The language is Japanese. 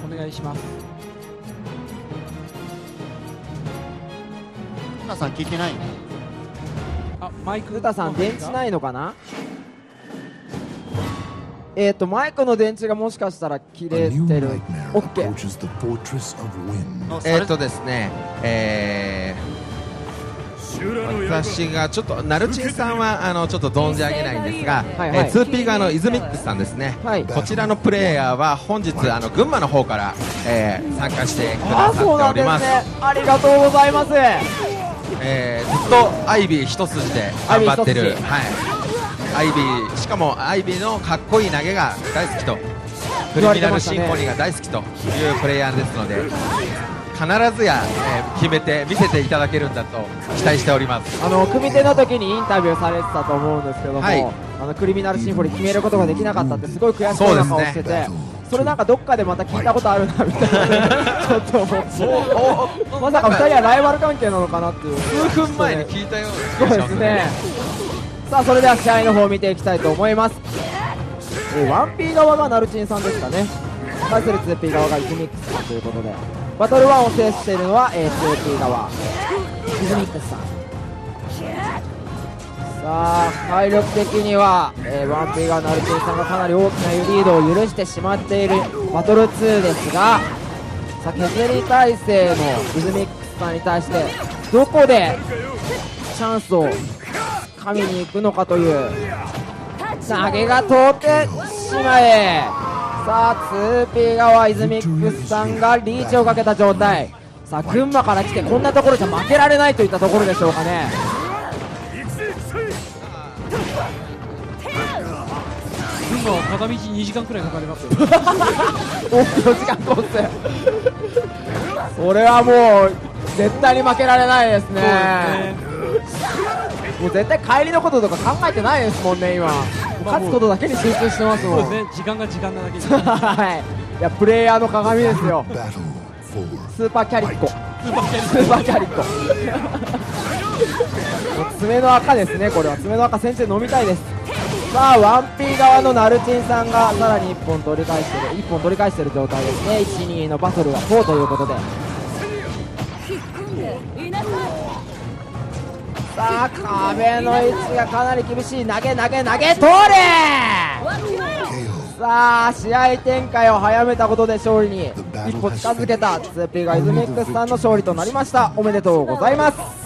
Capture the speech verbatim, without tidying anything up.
お願いします。 皆さん聞いてないの？ あ、マイクルタさん電池ないのかな。えっとマイクの電池がもしかしたら切れてる。オッケー。 えーっとですね、えー、私がちょっとナルチンさんはあのちょっと存じ上げないんですが、 はいはいえー ツーピー 側のイズミックスさんですね、 はい、 こちらのプレイヤーは本日あの群馬の方から、えー、参加してくださってあ、そうなんおります。 ですね。ありがとうございます。 えー、ずっとアイビー一筋で頑張ってる、 アイビー一筋、 はい、アイビー、しかもアイビーのかっこいい投げが大好きと、クリミナルシンフォニーが大好きというプレイヤーですので、必ずや、えー決めて見せていただけるんだと期待しております。 あの組手の時にインタビューされてたと思うんですけども、 はい、 あのクリミナルシンフォニー決めることができなかったってすごい悔しそうな顔してて、それなんかどっかでまた聞いたことあるなみたいなちょっと思ってまさかふたりはライバル関係なのかなっていう数分前に聞いたようなそうですね。さあそれでは試合の方を見ていきたいと思います。えー、ワンピー 側がナルチンさんですかね。対する ツーピー 側がイズミックスさんということで、バトルワンを制しているのは、えー、ツーピー 側イズミックスさん。さあ体力的には、えー、ワンピー 側ナルチンさんがかなり大きなリードを許してしまっているバトルツーですが、さあ削り体制のイズミックスさんに対してどこでチャンスを噛みに行くのかという投げが通ってしまえ。さあ ツーピー 側イズミックスさんがリーチをかけた状態。さあ群馬から来てこんなところじゃ負けられないといったところでしょうかね。 群馬は片道にじかんくらいかかりますよ往復よじかんコースそれはもう絶対に負けられないですね。もう絶対帰りのこととか考えてないですもんね今。勝つことだけに集中してますもん。 そうですね、時間が時間なだけにはい、いやプレイヤーの鏡ですよ。スーパーキャリッコ、スーパーキャリッコもう爪の赤ですね。これは爪の赤先生飲みたいです。さあワンピー側のナルチンさんがさらにいっぽん取り返してるいっぽん取り返してる状態ですね。いち、にのバトルはよんということで、さあ壁の位置がかなり厳しい。投げ投げ投げ通れ。さあ試合展開を早めたことで勝利に一歩近づけた ツーピー がイズミックスさんの勝利となりました。おめでとうございます。